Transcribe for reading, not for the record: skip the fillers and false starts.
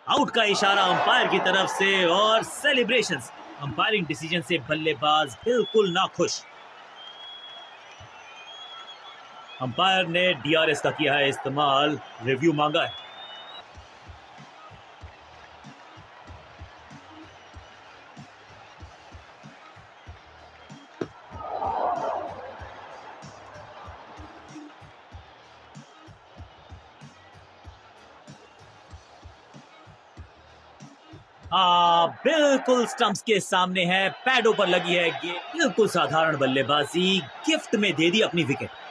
Out का इशारा umpire की तरफ से और सेलिब्रेशंस। अंपायरिंग डिसीजन से बल्लेबाज बिल्कुल ना खुश। अंपायर ने डीआरएस का किया है इस्तेमाल, रिव्यू मांगा है। बिल्कुल स्टंप्स के सामने है, पैडों पर लगी है गेंद। बिल्कुल साधारण बल्लेबाजी, गिफ्ट में दे दी अपनी विकेट।